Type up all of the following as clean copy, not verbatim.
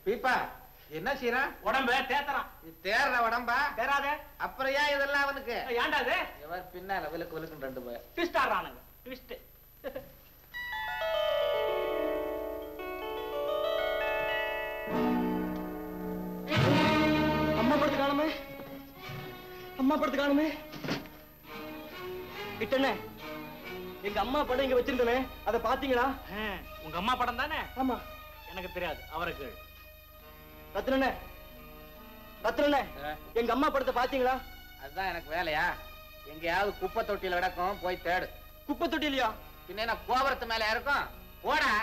பீப்பா என்ன செய்யறான்? உடம்ப தேத்துறான். தேர்ற உடம்பா தேராத. அப்புறம் ஏன் இதெல்லாம் அவனுக்கு? ஏன்டா இது? இவர் பின்னால விலுக்கு விலுக்குன்னு 2 பேர் ட்விஸ்ட் ஆடுறானுங்க. ட்விஸ்ட். அம்மா படுத்து காணுமே, அம்மா படுத்து காணுமே. கிட்டண்ணே, எங்க அம்மா படம் இங்க வச்சிருந்தனே, அதை பாத்தீங்களா? உங்க அம்மா படம் தானே? ஆமா. எனக்கு தெரியாது, அவருக்கு. ரத்னண்ணே, ரத்னண்ணே, எங்க அம்மா படத்தை பாத்தீங்களா? அதுதான் எனக்கு வேலையா? எங்கேயாவது குப்பை தொட்டியில கிடக்கும், போய் தேடு. குப்பை தொட்டிலையா? பின்ன என்ன கோபுரத்து மேல இருக்கும்? போடா.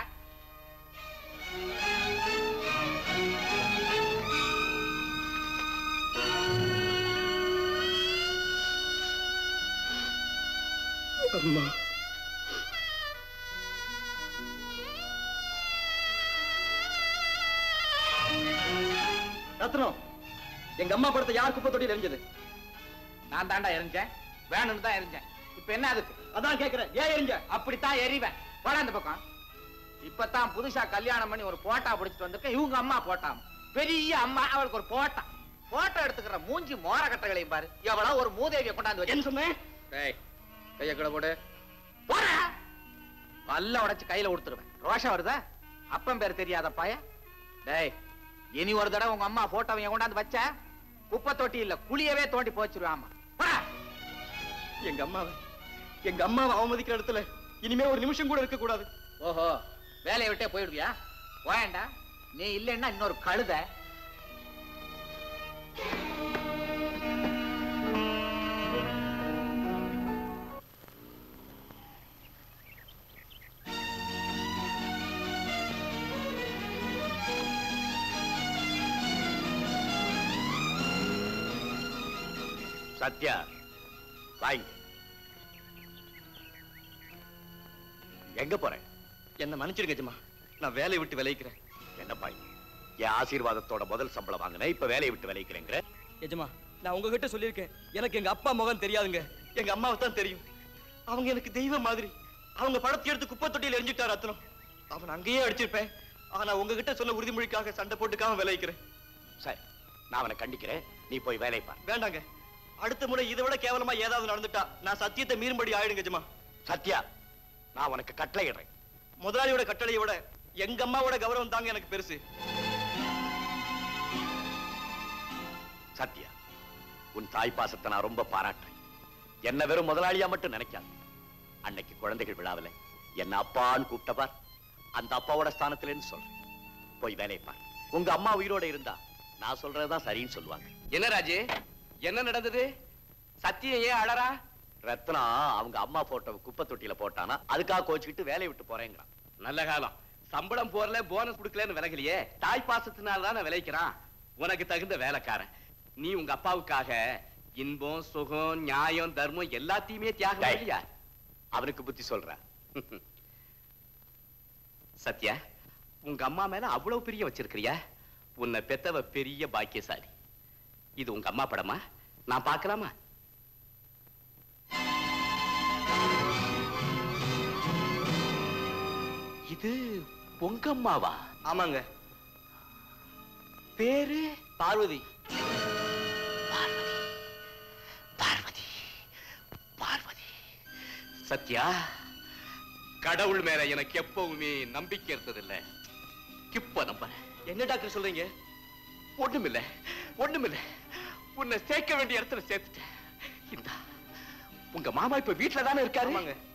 அம்மா, ரத்னம், எங்க அம்மா படத்தை யார் குப்பை தொட்டியில் எரிஞ்சது? நான் தாண்டா எரிஞ்சேன், வேணும்னு தான் எரிஞ்சேன். இப்ப என்ன அதுக்கு? அதான் கேக்குறேன், ஏன் எரிஞ்ச? அப்படித்தான் எரிவேன். போடா அந்த பக்கம். இப்பதான் புதுசா கல்யாணம் பண்ணி ஒரு போட்டா பிடிச்சிட்டு வந்திருக்கேன். இவங்க அம்மா போட்டாம், பெரிய அம்மா, அவளுக்கு ஒரு போட்டா. போட்டோ எடுத்துக்கிற மூஞ்சி மோர கட்டைகளையும் பாரு. எவ்வளவு ஒரு மூதேவியை கொண்டாந்து வச்சு சொன்னேன். கைய கூட போடு. போடா. பல்ல உடைச்சு கையில கொடுத்துருவேன். ரோஷம் வருதா? அப்பன் பேர் தெரியாத பாய. டேய், இனி ஒரு தடவை உங்க அம்மா போட்டோவை கொண்டாந்து வச்ச, குப்பை தொட்டி இல்ல குழியவே தோண்டி போச்சிருவாமா. எங்க அம்மாவை அவமதிக்கிற இடத்துல இனிமே ஒரு நிமிஷம் கூட இருக்க கூடாது. ஓஹோ, வேலையை விட்டே போயிடுவியா? போயண்டா. நீ இல்லைன்னா இன்னொரு கழுத. சத்யா, வாங்க. எங்க போறேன்? என்ன மன்னிச்சிருங்க ஜமா, நான் வேலையை விட்டு விளைக்கிறேன். என்னப்பா என் ஆசீர்வாதத்தோட முதல் சம்பளம் வாங்கினேன், இப்ப வேலையை விட்டு விளைக்கிறேங்கிற? எஜமா, நான் உங்ககிட்ட சொல்லியிருக்கேன், எனக்கு எங்க அப்பா முகம் தெரியாதுங்க, எங்க அம்மாவை தான் தெரியும். அவங்க எனக்கு தெய்வம் மாதிரி. அவங்க படத்தை எடுத்து குப்பை தொட்டியில் எரிஞ்சுட்டார் ரத்னம். அவன் அங்கேயே அடிச்சிருப்பேன். ஆனா உங்ககிட்ட சொன்ன உறுதிமொழிக்காக சண்டை போட்டுக்காம விளைக்கிறேன். சரி, நான் அவனை கண்டிக்கிறேன், நீ போய் வேலை பார். வேண்டாங்க, அடுத்த முறை இதை விட கேவலமா ஏதாவது நடந்துட்டா நான் சத்தியத்தை மீறும்படி ஆயிடுங்க ஜமா. சத்யா, நான் உனக்கு கட்டளையிடுறேன். முதலாளியோட கட்டளையை விட எங்க அம்மாவோட கௌரவம் தாங்க எனக்கு பெருசு. சத்யா, உன் தாய் பாசத்தை நான் ரொம்ப பாராட்டுறேன். என்ன வெறும் முதலாளியா மட்டும் நினைக்காது. அன்னைக்கு குழந்தைகள் விழாவில் என்ன அப்பான்னு கூப்பிட்டபார், அந்த அப்பாவோட ஸ்தானத்துல இருந்து சொல்றேன். போய் வேலையை பார். உங்க அம்மா உயிரோட இருந்தா நான் சொல்றதுதான் சரின்னு சொல்லுவாங்க. என்ன ராஜு, என்ன நடந்தது? சத்தியம் ஏன் அழறா? ரத்னா அவங்க அம்மா போட்டோ குப்பை தொட்டியில போட்டானா, அதுக்காக கோச்சுக்கிட்டு வேலையை விட்டு போறேங்கிறான். நல்ல காலம், சம்பளம் போறல போனஸ் கொடுக்கலன்னு விலகலையே. தாய் பாசத்தினால தானே விளைக்கிறான். உனக்கு தகுந்த வேலைக்காரன். நீ உங்க அப்பாவுக்காக இன்பம், சுகம், நியாயம், தர்மம் எல்லாத்தையுமே தியாகம் இல்லையா? அவனுக்கு புத்தி சொல்ற. சத்யா, உங்க அம்மா மேல அவ்வளவு பிரியம் வச்சிருக்கிறியா? உன்னை பெத்தவ பெரிய பாக்கியசாலி. இது உங்க அம்மா படமா? நான் பார்க்கலாமா? இது உங்க அம்மாவா? ஆமாங்க. பேரு? பார்வதி. பார்வதி, பார்வதி, பார்வதி. சத்யா, கடவுள் மேல எனக்கு எப்பவுமே நம்பிக்கை இருந்ததில்லை. இப்ப நம்புறேன். என்ன டாக்டர் சொல்றீங்க? ஒண்ணுமில்ல, ஒண்ணுமில்ல. உன்னை சேர்க்க வேண்டிய இடத்துல சேர்த்துட்டேன். இந்த உங்க மாமா இப்ப வீட்டுல தானே இருக்காரு?